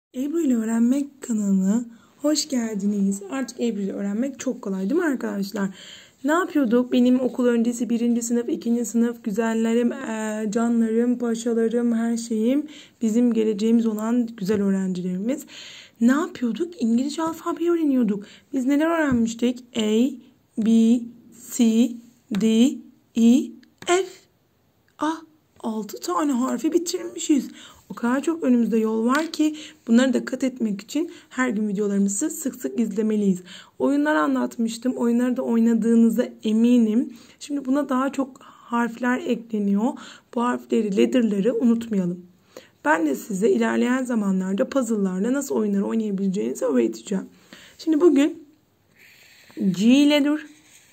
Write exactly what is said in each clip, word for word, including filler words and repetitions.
Ebru ile Öğrenmek kanalına hoş geldiniz. Artık Ebru ile öğrenmek çok kolay değil mi arkadaşlar? Ne yapıyorduk? Benim okul öncesi birinci sınıf, ikinci sınıf güzellerim, e, canlarım, paşalarım, her şeyim, bizim geleceğimiz olan güzel öğrencilerimiz. Ne yapıyorduk? İngilizce alfabeyi öğreniyorduk. Biz neler öğrenmiştik? A, B, C, D, E, F. Ah, altı tane harfi bitirmişiz. O kadar çok önümüzde yol var ki bunları da kat etmek için her gün videolarımızı sık sık izlemeliyiz. Oyunlar anlatmıştım. Oyunları da oynadığınıza eminim. Şimdi buna daha çok harfler ekleniyor. Bu harfleri, letter'ları unutmayalım. Ben de size ilerleyen zamanlarda puzzle'larla nasıl oyunları oynayabileceğinizi öğreteceğim. Şimdi bugün G letter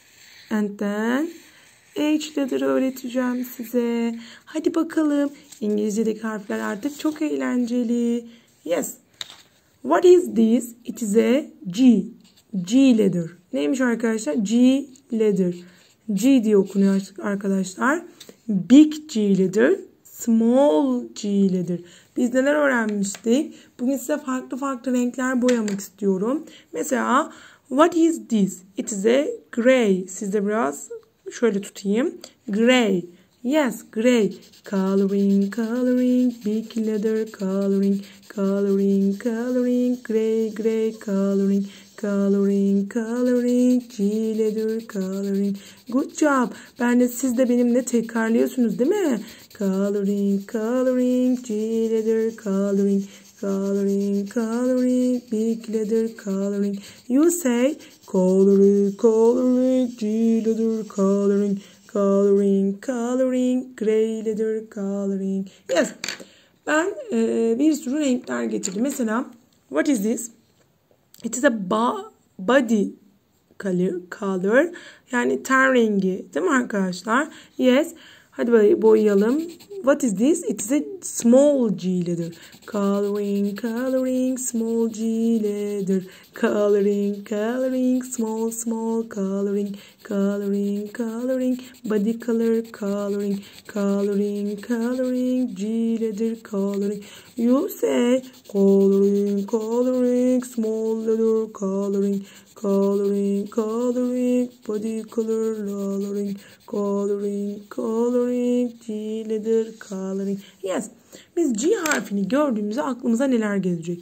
and then H letter'ı öğreteceğim size. Hadi bakalım. İngilizce'deki harfler artık çok eğlenceli. Yes. What is this? It is a G. G letter. Neymiş arkadaşlar? G letter. G diye okunuyor arkadaşlar. Big G letter. Small G letter. Biz neler öğrenmiştik? Bugün size farklı farklı renkler boyamak istiyorum. Mesela what is this? It is a gray. Siz de biraz şöyle tutayım. Gray. Yes, gray. Coloring, coloring, big letter, coloring, coloring, coloring, gray, gray, coloring, coloring, coloring, G letter, coloring. Good job. Ben de siz de benimle tekrarlıyorsunuz değil mi? Coloring, coloring, G letter, coloring, coloring, coloring, big letter, coloring. You say coloring, coloring, G letter, coloring, coloring, coloring, gray letter, coloring. Yes. Ben e, bir sürü renkler getirdim. Mesela what is this? It is a body color, color. Yani ten rengi. Değil mi arkadaşlar? Yes. Hadi boyayalım. What is this? It is a small G letter. Coloring, coloring, small G letter. Coloring, coloring, small, small, coloring. Coloring, coloring, body color, coloring. Coloring, coloring, G letter, coloring. You say coloring, coloring, small letter, coloring. Coloring, coloring, body color, coloring, coloring, coloring, G letter, coloring. Yes. Biz G harfini gördüğümüzde aklımıza neler gelecek?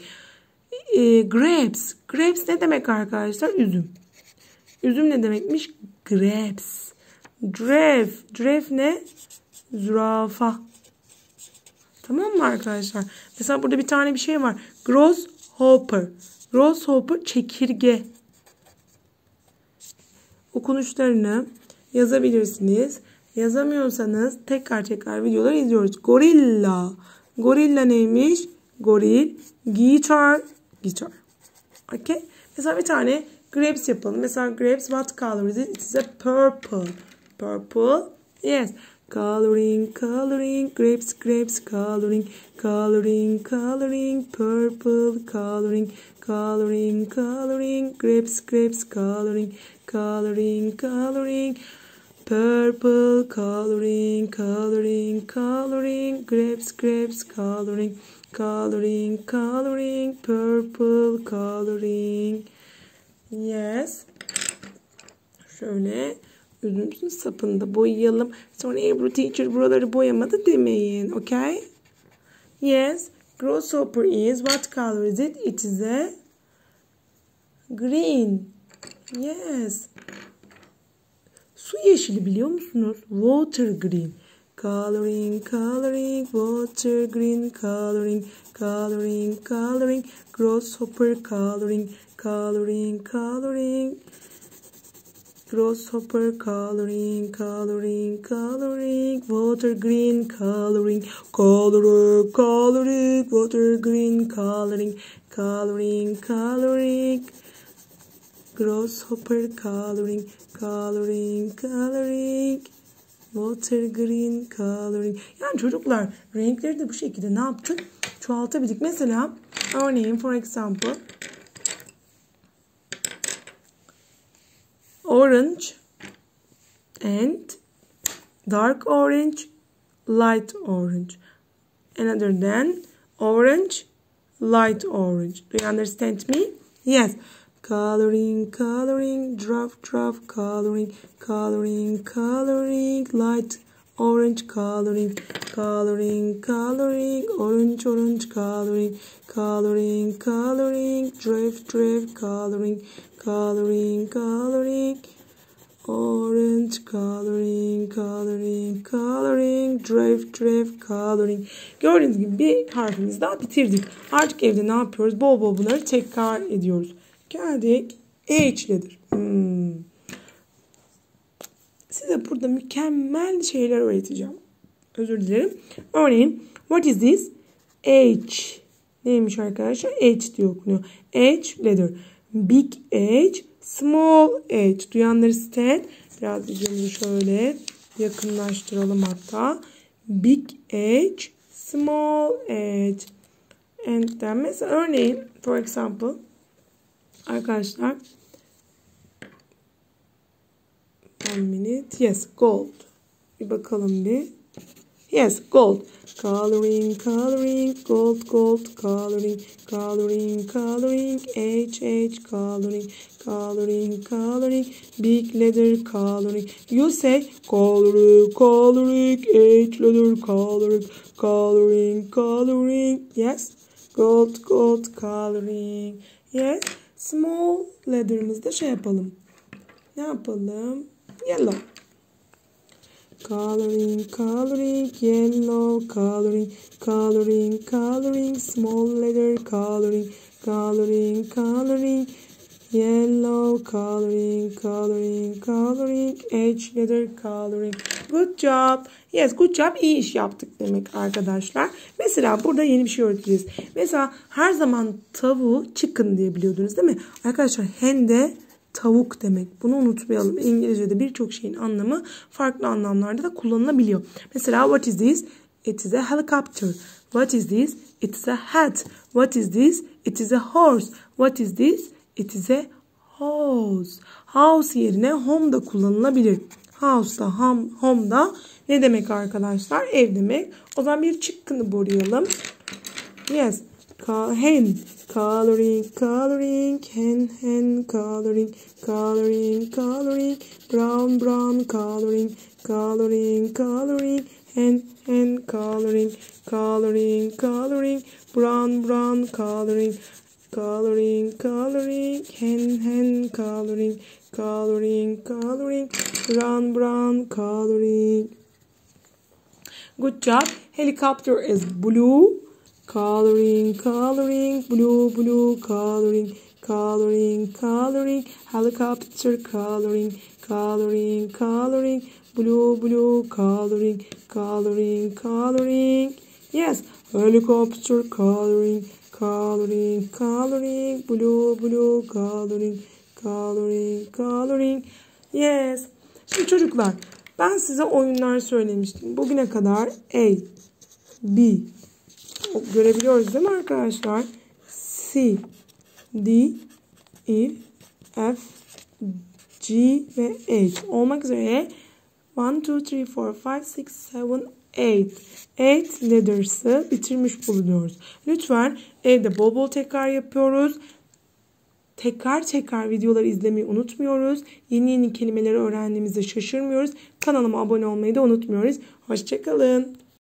E, grapes. Grapes ne demek arkadaşlar? Üzüm. Üzüm ne demekmiş? Grapes. Giraffe. Giraffe ne? Zürafa. Tamam mı arkadaşlar? Mesela burada bir tane bir şey var. Grasshopper. Grasshopper çekirge. Okunuşlarını yazabilirsiniz. Yazamıyorsanız tekrar tekrar videolar izliyoruz. Gorilla. Gorilla neymiş? Goril. Guitar. Guitar. Okay. Mesela bir tane grapes yapalım. Mesela grapes, what color is it? It is a purple. Purple. Yes. Coloring, coloring, grapes, grapes, coloring, coloring, coloring, purple, coloring, coloring, coloring, grapes, grapes, coloring, coloring, coloring, purple, coloring, coloring, coloring, grapes, grapes, coloring, coloring, coloring, purple, coloring. Yes. Şöyle üzümsüz sapını da boyayalım. Sonra Ebru teacher buraları boyamadı demeyin. Okay? Yes. Grasshopper is, what color is it? It is a green. Yes. Su yeşili biliyor musunuz? Water green. Coloring, coloring, water green, coloring, coloring, coloring, grasshopper, coloring, coloring, coloring, grasshopper, coloring, coloring, coloring, water green, coloring, coloring, coloring, water green, coloring, coloring, coloring, grasshopper, coloring, coloring, coloring, water green, coloring. Yani çocuklar renkleri de bu şekilde ne yaptık? Çoğaltabildik. Mesela örneğin for example orange and dark orange, light orange. Another than orange, light orange. Do you understand me? Yes. Coloring, coloring, drop, drop, coloring, coloring, coloring, light orange, coloring, coloring, coloring, orange, orange, coloring, coloring, coloring, drift, drift, coloring, coloring, coloring, orange, coloring, coloring, coloring, drift, drift, coloring. Gördüğünüz gibi bir harfimizi daha bitirdik. Artık evde ne yapıyoruz? Bol bol bunları tekrar ediyoruz. Geldik H iledir. Hmm. Size burada mükemmel şeyler öğreteceğim. Özür dilerim. Örneğin what is this? H. Neymiş arkadaşlar? H diye okunuyor. H letter. Big H, small H. Do you understand? Biraz videomuzu şöyle yakınlaştıralım hatta. Big H, small H. And then mesela örneğin for example arkadaşlar one minute. Yes, gold. Bir bakalım bir. Yes, gold. Coloring, coloring, gold, gold, coloring, coloring, coloring, H, H, coloring, coloring, coloring, big letter, coloring. You say coloring, coloring, H letter, coloring, coloring, coloring. Yes, gold, gold, coloring. Yes, small letter'ımızda şey yapalım. Ne yapalım? Yellow. Coloring, coloring, yellow, coloring, coloring, coloring, small letter, coloring, coloring, coloring, yellow, coloring, coloring, coloring, H letter, coloring. Good job. Yes, good job. İyi iş yaptık demek arkadaşlar. Mesela burada yeni bir şey öğreteceğiz. Mesela her zaman tavuğu chicken diye biliyordunuz değil mi? Arkadaşlar hen de tavuk demek. Bunu unutmayalım. İngilizce'de birçok şeyin anlamı farklı anlamlarda da kullanılabiliyor. Mesela what is this? It is a helicopter. What is this? It is a hat. What is this? It is a horse. What is this? It is a house. House yerine home da kullanılabilir. House da home, home da ne demek arkadaşlar? Ev demek. O zaman bir chicken'ı boyayalım. Yes. Hen. Coloring, coloring, hen, hen, coloring, coloring, coloring, brown, brown, coloring, coloring, coloring, hen, hen, coloring, coloring, coloring, brown, brown, coloring, coloring, coloring, hen, hen, coloring, coloring, coloring, brown, brown, coloring. Good job. Helicopter is blue. Coloring, coloring, blue, blue, coloring, coloring, coloring, helicopter, coloring, coloring, coloring, blue, blue, coloring, coloring, coloring. Yes, helicopter, coloring, coloring, coloring, blue, blue, coloring, coloring, coloring. Yes. Şimdi çocuklar, ben size oyunlar söylemiştim. Bugüne kadar A, B, görebiliyoruz değil mi arkadaşlar? C, D, E, F, G ve H olmak üzere one, two, three, four, five, six, seven, eight. eight letters'ı bitirmiş bulunuyoruz. Lütfen evde bol bol tekrar yapıyoruz. Tekrar tekrar videoları izlemeyi unutmuyoruz. Yeni yeni kelimeleri öğrendiğimizde şaşırmıyoruz. Kanalıma abone olmayı da unutmuyoruz. Hoşça kalın.